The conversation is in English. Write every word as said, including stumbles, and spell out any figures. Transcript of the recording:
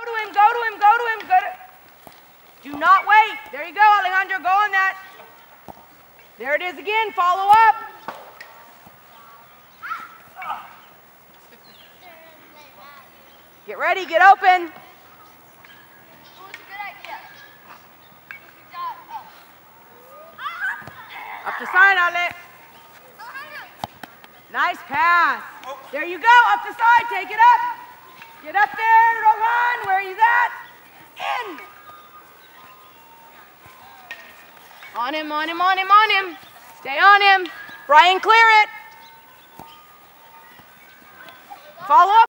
to him, go to him, go to him, go to Do not wait. There you go, Alejandro, go on that. There it is again, follow up. Get ready, get open. Up the side, Ale. Nice pass. There you go, up the side, take it up. Get up there, Rohan, where are you at? In. On him, on him, on him, on him. Stay on him. Brian, clear it. Follow up.